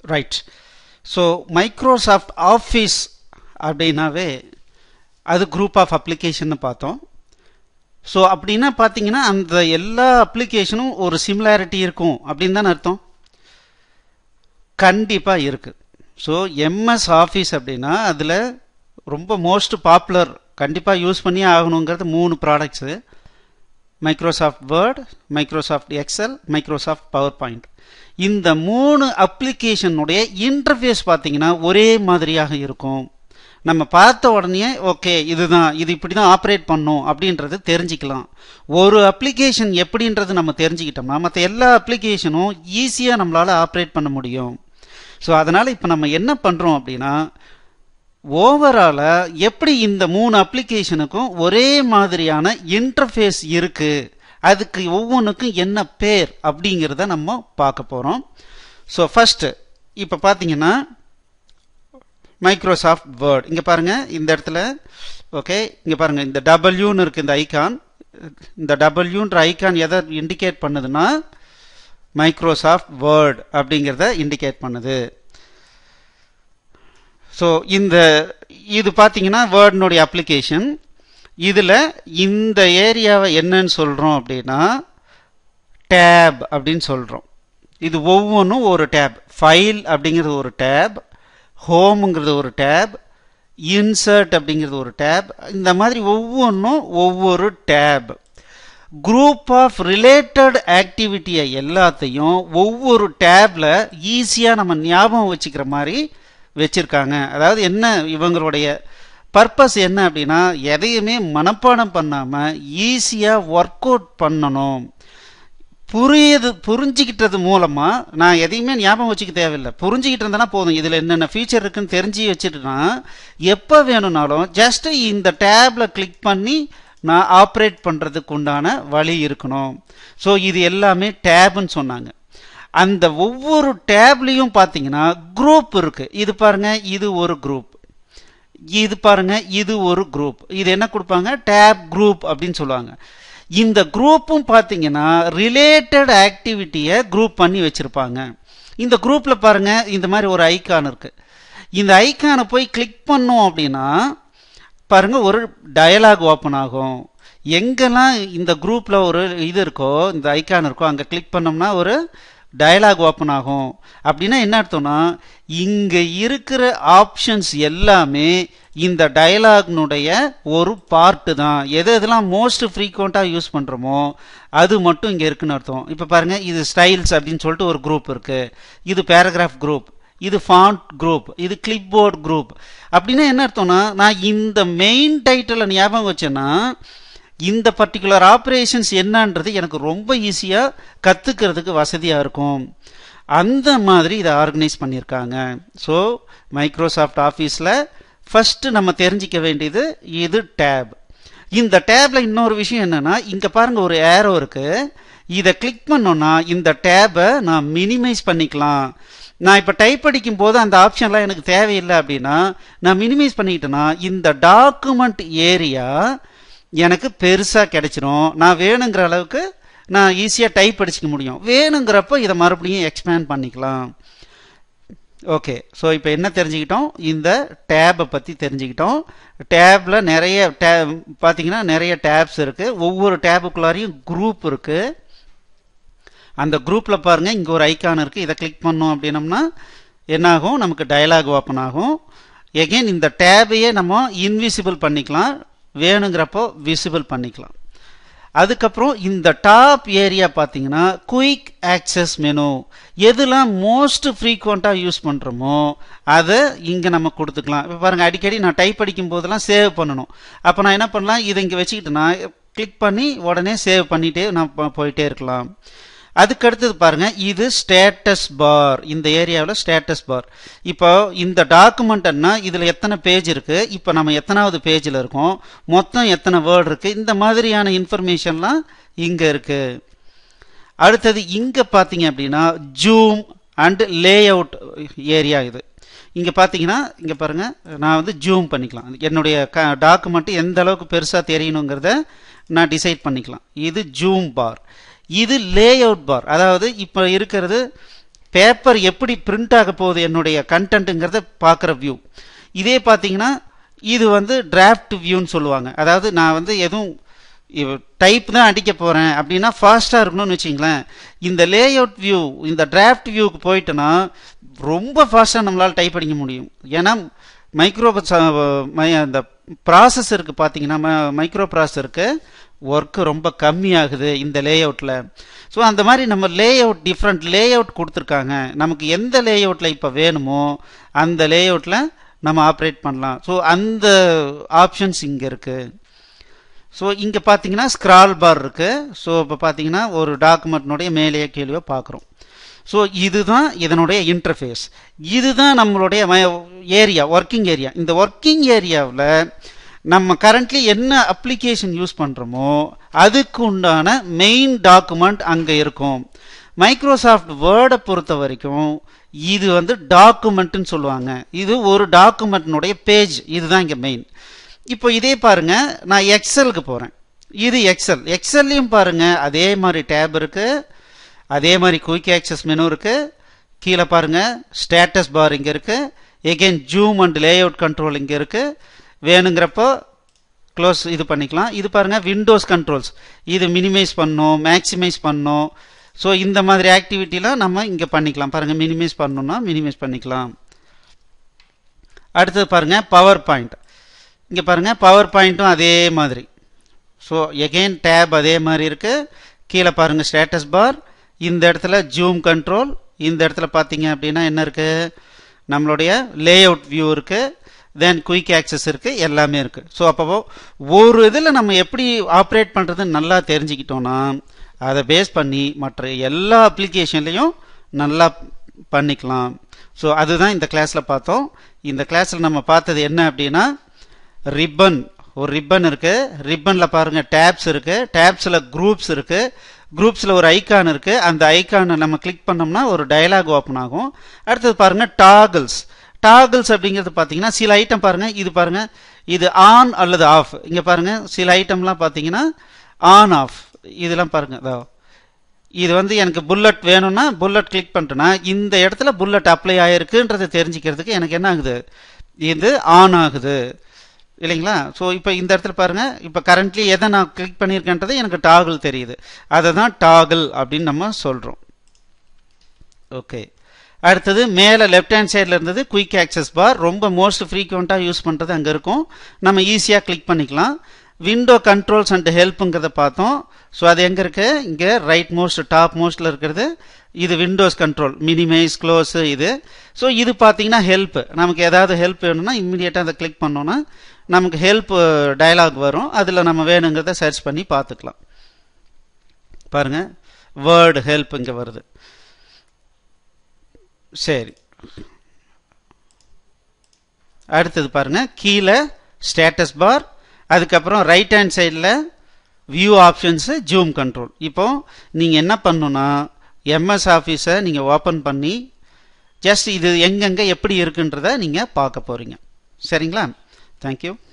Right. So Microsoft office அப்படின்னாவே அது group of application பார்த்தோம். ஸோ அப்படின்னா பார்த்தீங்கன்னா அந்த எல்லா அப்ளிகேஷனும் ஒரு சிமிலாரிட்டி இருக்கும் அப்படின்னு தானே அர்த்தம். கண்டிப்பாக இருக்குது. ஸோ எம்எஸ் ஆஃபீஸ் அப்படின்னா அதில் ரொம்ப மோஸ்ட் பாப்புலர் கண்டிப்பாக யூஸ் பண்ணியே ஆகணுங்கிறது 3 products: Microsoft Word, Microsoft Excel, Microsoft PowerPoint. இந்த 3 அப்ளிகேஷனுடைய இன்டர்ஃபேஸ் பார்த்தீங்கன்னா ஒரே மாதிரியாக இருக்கும். நம்ம பார்த்த உடனே ஓகே இதுதான், இது இப்படி தான் ஆப்ரேட் பண்ணும் அப்படின்றது தெரிஞ்சிக்கலாம். ஒரு அப்ளிகேஷன் எப்படின்றது நம்ம தெரிஞ்சுக்கிட்டோம்னா மற்ற எல்லா அப்ளிகேஷனும் ஈஸியாக நம்மளால் ஆப்ரேட் பண்ண முடியும். ஸோ அதனால் இப்போ நம்ம என்ன பண்ணுறோம் அப்படின்னா ஓவராலாக எப்படி இந்த 3 அப்ளிகேஷனுக்கும் ஒரே மாதிரியான இன்டர்ஃபேஸ் இருக்குது, அதுக்கு ஒவ்வொன்றுக்கும் என்ன பேர் அப்படிங்கிறத நம்ம பார்க்க போகிறோம். ஸோ ஃபஸ்ட்டு இப்போ பார்த்தீங்கன்னா மைக்ரோசாஃப்ட் வேர்ட். இங்கே பாருங்கள் இந்த இடத்துல ஓகே, இங்கே பாருங்கள் இந்த டபிள்யூன்னு இருக்குது இந்த ஐக்கான். இந்த டபிள்யூன்ற ஐக்கான் எதை இண்டிகேட் பண்ணுதுன்னா மைக்ரோசாஃப்ட் வேர்ட் அப்படிங்கிறத இண்டிகேட் பண்ணுது. ஸோ இது பார்த்தீங்கன்னா வேர்ட்னுடைய அப்ளிகேஷன். இதில் இந்த ஏரியாவை என்னன்னு சொல்கிறோம் அப்படின்னா டேப் அப்படின்னு சொல்கிறோம். இது ஒவ்வொன்றும் ஒரு டேப். ஃபைல் அப்படிங்கிறது ஒரு டேப், ஹோமுங்கிறது ஒரு டேப், இன்சர்ட் அப்படிங்கிறது ஒரு டேப். இந்த மாதிரி ஒவ்வொன்றும் ஒவ்வொரு டேப். குரூப் ஆஃப் ரிலேட்டட் ஆக்டிவிட்டியை எல்லாத்தையும் ஒவ்வொரு டேப்ல ஈஸியாக நம்ம ஞாபகம் வச்சுக்கிற மாதிரி வச்சுருக்காங்க. அதாவது என்ன இவங்களுடைய பர்பஸ் என்ன அப்படின்னா எதையுமே மனப்பாடம் பண்ணாமல் ஈஸியாக ஒர்க் அவுட் பண்ணணும். புரிஞ்சிக்கிட்டது மூலமாக நான் எதையுமே ஞாபகம் வச்சுக்க தேவையில்லை. புரிஞ்சிக்கிட்டு இருந்தேன்னா போதும். இதில் என்னென்ன ஃபீச்சர் இருக்குன்னு தெரிஞ்சு வச்சுட்டுனா எப்போ வேணும்னாலும் ஜஸ்ட் இந்த டேப்பில் கிளிக் பண்ணி நான் ஆப்ரேட் பண்ணுறதுக்கு உண்டான வழி இருக்கணும். ஸோ இது எல்லாமே டேப்னு சொன்னாங்க. அந்த ஒவ்வொரு டேப்லேயும் பார்த்தீங்கன்னா குரூப் இருக்குது. இது பாருங்கள், இது ஒரு குரூப். இது பாருங்க, இது ஒரு குரூப். இது என்ன கொடுப்பாங்க, டேப் குரூப் அப்படின்னு சொல்லுவாங்க. இந்த குரூப்பும் பார்த்தீங்கன்னா ரிலேட்டட் ஆக்டிவிட்டியை குரூப் பண்ணி வச்சிருப்பாங்க. இந்த குரூப்ல பாருங்க இந்த மாதிரி ஒரு ஐக்கான் இருக்கு. இந்த ஐக்கானை போய் கிளிக் பண்ணோம் அப்படின்னா பாருங்க ஒரு டயலாக் ஓப்பன் ஆகும். எங்கெல்லாம் இந்த குரூப்ல ஒரு இது இருக்கோ, இந்த ஐக்கான் இருக்கோ, அங்கே கிளிக் பண்ணோம்னா ஒரு டயலாக் ஓப்பன் ஆகும். அப்படின்னா என்ன அர்த்தம்னா இங்க இருக்கிற ஆப்ஷன்ஸ் எல்லாமே இந்த டயலாக்னுடைய ஒரு பார்ட்டு தான். எதெல்லாம் மோஸ்ட் ஃப்ரீக்வெண்ட்டாக யூஸ் பண்ணுறோமோ அது மட்டும் இங்கே இருக்குன்னு அர்த்தம். இப்போ பாருங்க, இது ஸ்டைல்ஸ் அப்படின்னு சொல்லிட்டு ஒரு குரூப் இருக்கு. இது பேராகிராஃப் குரூப், இது ஃபாண்ட் குரூப், இது கிளிப்போர்ட் குரூப். அப்படின்னா என்ன அர்த்தம்னா நான் இந்த மெயின் டைட்டிலை ஞாபகம் வச்சேன்னா இந்த பர்டிகுலர் ஆப்ரேஷன்ஸ் என்னன்றது எனக்கு ரொம்ப ஈஸியாக கற்றுக்கிறதுக்கு வசதியாக இருக்கும். அந்த மாதிரி இதை ஆர்கனைஸ் பண்ணியிருக்காங்க. ஸோ மைக்ரோசாஃப்ட் ஆஃபீஸில் ஃபஸ்ட்டு நம்ம தெரிஞ்சிக்க வேண்டியது இது டேப். இந்த டேப்பில் இன்னொரு விஷயம் என்னென்னா இங்கே பாருங்கள் ஒரு ஏரோ இருக்குது. இதை கிளிக் பண்ணோன்னா இந்த டேப்பை நான் மினிமைஸ் பண்ணிக்கலாம். நான் இப்போ டைப் அடிக்கும் போது அந்த ஆப்ஷன்லாம் எனக்கு தேவையில்லை அப்படின்னா நான் மினிமைஸ் பண்ணிக்கிட்டேன்னா இந்த டாக்குமெண்ட் ஏரியா எனக்கு பெருசாக கிடைச்சிரும். நான் வேணுங்கிற அளவுக்கு நான் ஈஸியாக டைப் அடிச்சிக்க முடியும். வேணுங்கிறப்ப இதை மறுபடியும் எக்ஸ்பேண்ட் பண்ணிக்கலாம். ஓகே, ஸோ இப்போ என்ன தெரிஞ்சுக்கிட்டோம், இந்த டேப்பை பற்றி தெரிஞ்சுக்கிட்டோம். டேப்பில் நிறைய பார்த்தீங்கன்னா நிறைய டேப்ஸ் இருக்குது. ஒவ்வொரு டேபுக்குள்ளாரையும் குரூப் இருக்குது. அந்த குரூப்பில் பாருங்கள் இங்கே ஒரு ஐக்கான் இருக்குது. இதை கிளிக் பண்ணோம் அப்படின்னம்னா என்னாகும், நமக்கு டயலாக் ஓப்பன் ஆகும். எகெயின் இந்த டேபையே நம்ம இன்விசிபிள் பண்ணிக்கலாம், வேணுங்கிறப்போ விசிபிள் பண்ணிக்கலாம். அதுக்கப்புறம் இந்த டாப் ஏரியா பார்த்தீங்கன்னா குயிக் ஆக்சஸ் மெனு. எதுலாம் மோஸ்ட் ஃப்ரீக்வெண்ட்டாக யூஸ் பண்ணுறோமோ அதை இங்கே நம்ம கொடுத்துக்கலாம். இப்போ பாருங்கள், அடிக்கடி நான் டைப் அடிக்கும் போதெல்லாம் சேவ் பண்ணணும். அப்போ நான் என்ன பண்ணலாம், இதை இங்கே வச்சுக்கிட்டேன்னா கிளிக் பண்ணி உடனே சேவ் பண்ணிகிட்டே நான் போயிட்டே இருக்கலாம். அதுக்கடுத்தது பாருங்க, இது ஸ்டேட்டஸ் பார். இந்த ஏரியாவில் ஸ்டேட்டஸ் பார். இப்போ இந்த டாக்குமெண்ட்னா இதில் எத்தனை பேஜ் இருக்கு, இப்போ நம்ம எத்தனாவது பேஜில் இருக்கோம், மொத்தம் எத்தனை வேர்டு இருக்கு, இந்த மாதிரியான இன்ஃபர்மேஷன்லாம் இங்கே இருக்கு. அடுத்தது இங்கே பார்த்தீங்க அப்படின்னா zoom and layout area. இது இங்கே பார்த்தீங்கன்னா இங்கே பாருங்க, நான் ஜூம் பண்ணிக்கலாம். என்னுடைய டாக்குமெண்ட் எந்த அளவுக்கு பெருசாக தெரியணுங்கிறத நான் டிசைட் பண்ணிக்கலாம். இது ஜூம் பார். இது லே அவுட் பார். அதாவது இப்போ இருக்கிறது பேப்பர் எப்படி பிரிண்ட் ஆக போகுது என்னுடைய கண்டென்ட்டுங்கிறத பார்க்குற வியூ. இதே பார்த்தீங்கன்னா இது வந்து டிராஃப்ட் வியூன்னு சொல்லுவாங்க. அதாவது நான் வந்து எதுவும் டைப் தான் அடிக்க போகிறேன் அப்படின்னா ஃபாஸ்ட்டாக இருக்கணும்னு வச்சிங்களேன். இந்த லேஅவுட் வியூ இந்த டிராஃப்ட் வியூவுக்கு போயிட்டோன்னா ரொம்ப ஃபாஸ்ட்டாக நம்மளால் டைப் அடிக்க முடியும். ஏன்னா அந்த ப்ராசஸருக்கு பார்த்தீங்கன்னா மைக்ரோ ப்ராசஸருக்கு ஒர்க்கு ரொம்ப கம்மியாகுது இந்த லேஅவுட்டில். ஸோ அந்த மாதிரி நம்ம லேஅவுட் டிஃப்ரெண்ட் லேஅவுட் கொடுத்துருக்காங்க. நமக்கு எந்த லேஅவுட்டில் இப்போ வேணுமோ அந்த லேஅவுட்டில் நம்ம ஆப்ரேட் பண்ணலாம். ஸோ அந்த ஆப்ஷன்ஸ் இங்கே இருக்குது. ஸோ இங்கே பார்த்தீங்கன்னா ஸ்க்ரால் பார் இருக்குது. ஸோ இப்போ பார்த்தீங்கன்னா ஒரு டாக்குமெண்ட்னுடைய மேலேயே கீழே பார்க்குறோம். ஸோ இதுதான் இதனுடைய இன்டர்ஃபேஸ். இதுதான் நம்மளுடைய ஏரியா, ஒர்க்கிங் ஏரியா. இந்த ஒர்க்கிங் ஏரியாவில் நம்ம கரண்ட்லி என்ன அப்ளிகேஷன் யூஸ் பண்ணுறோமோ அதுக்கு உண்டான மெயின் டாக்குமெண்ட் அங்கே இருக்கும். மைக்ரோசாஃப்ட் வேர்டை பொறுத்த வரைக்கும் இது வந்து டாக்குமெண்ட்னு சொல்லுவாங்க. இது ஒரு டாக்குமெண்ட்னுடைய பேஜ். இதுதான் இங்கே மெயின். இப்போ இதே பாருங்க, நான் எக்ஸலுக்கு போகிறேன். இது எக்ஸல்லையும் பாருங்க அதே மாதிரி டேப் இருக்கு, அதே மாதிரி குயிக் ஆக்சஸ் மெனு இருக்கு. கீழே பாருங்க ஸ்டேட்டஸ் பார் இங்கே இருக்கு. Again zoom and layout control இங்கே இருக்கு. வேணுங்கிறப்போ க்ளோஸ் இது பண்ணிக்கலாம். இது பாருங்க விண்டோஸ் கண்ட்ரோல்ஸ், இது மினிமைஸ் பண்ணணும், மேக்சிமைஸ் பண்ணணும். ஸோ இந்த மாதிரி ஆக்டிவிட்டிலாம் நம்ம இங்கே பண்ணிக்கலாம். பாருங்க மினிமைஸ் பண்ணணும்னா மினிமைஸ் பண்ணிக்கலாம். அடுத்தது பாருங்க பவர் பாயிண்ட். இங்கே பாருங்க பவர் பாயிண்ட்டும் அதே மாதிரி. ஸோ எகெயின் டேப் அதே மாதிரி இருக்கு. கீழே பாருங்க ஸ்டேட்டஸ் பார், இந்த இடத்துல ஜூம் கண்ட்ரோல், இந்த இடத்துல பார்த்தீங்க அப்படின்னா என்ன இருக்கு, நம்மளுடைய லேஅவுட் வியூ இருக்கு, தென் குயிக் ஆக்சஸ் இருக்கு, எல்லாமே இருக்கு. ஸோ அப்போ ஒரு இதில் நம்ம எப்படி ஆப்ரேட் பண்ணுறதுன்னு நல்லா தெரிஞ்சுக்கிட்டோம்னா அதை பேஸ் பண்ணி மற்ற எல்லா அப்ளிகேஷன்லையும் நல்லா பண்ணிக்கலாம். ஸோ அதுதான் இந்த கிளாஸில் பார்த்தோம். இந்த கிளாஸில் நம்ம பார்த்தது என்ன அப்படின்னா ரிப்பன், ஒரு ரிப்பன் இருக்கு. ரிப்பனில் பாருங்க டேப்ஸ் இருக்கு, டேப்ஸில் குரூப்ஸ் இருக்கு, குரூப்ஸில் ஒரு ஐக்கான் இருக்கு. அந்த ஐக்கானை நம்ம கிளிக் பண்ணோம்னா ஒரு டயலாக் ஓப்பன் ஆகும். அடுத்தது பாருங்க டாகிள்ஸ். டாகிள்ஸ் அப்படிங்கிறது பார்த்தீங்கன்னா சில ஐட்டம் பாருங்க, இது பாருங்க இது ஆன் அல்லது ஆஃப். இங்கே பாருங்க சில ஐட்டம்லாம் பார்த்தீங்கன்னா ஆன் ஆஃப், இதெல்லாம் பாருங்க. இது வந்து எனக்கு புல்லட் வேணும்னா புல்லட் கிளிக் பண்ணிட்டேன்னா இந்த இடத்துல புல்லட் அப்ளை ஆயிருக்குன்றதை தெரிஞ்சுக்கிறதுக்கு எனக்கு என்ன ஆகுது, இது ஆன் ஆகுது இல்லைங்களா. ஸோ இப்போ இந்த இடத்துல பாருங்க, இப்போ கரண்ட்லி எதை நான் கிளிக் பண்ணியிருக்கேன்றது எனக்கு டாகிள் தெரியுது. அதை தான் டாகிள் அப்படின்னு நம்ம சொல்கிறோம். ஓகே, அடுத்தது மேலே லெஃப்ட் ஹேண்ட் சைடில் இருந்தது குயிக் ஆக்சஸ் பார். ரொம்ப மோஸ்ட் ஃப்ரீக்வெண்ட்டாக யூஸ் பண்ணுறது அங்கே இருக்கும், நம்ம ஈஸியாக கிளிக் பண்ணிக்கலாம். விண்டோ கண்ட்ரோல்ஸ் அண்ட் ஹெல்ப்புங்கிறத பார்த்தோம். ஸோ அது எங்கே இருக்கு, இங்கே ரைட் மோஸ்ட் டாப் மோஸ்ட்டில் இருக்கிறது. இது விண்டோஸ் கண்ட்ரோல், மினிமைஸ் க்ளோஸு இது. ஸோ இது பார்த்தீங்கன்னா ஹெல்ப், நமக்கு ஏதாவது ஹெல்ப் வேணும்னா இம்மிடியேட்டாக அதை கிளிக் பண்ணோன்னா நமக்கு ஹெல்ப் டயலாக் வரும். அதில் நம்ம வேணுங்கிறத சர்ச் பண்ணி பார்த்துக்கலாம். பாருங்க வேர்டு ஹெல்ப் இங்கே வருது. சரி, அடுத்தது பாருங்க கீழே ஸ்டேட்டஸ் பார், அதுக்கப்புறம் ரைட் ஹேண்ட் சைடில் வியூ ஆப்ஷன்ஸு, ஜூம் கண்ட்ரோல். இப்போ நீங்கள் என்ன பண்ணணும்னா எம்எஸ் ஆஃபீஸை நீங்கள் ஓப்பன் பண்ணி ஜஸ்ட் இது எங்கெங்கே எப்படி இருக்குன்றதை நீங்கள் பார்க்க போகிறீங்க. சரிங்களா? தேங்க்யூ.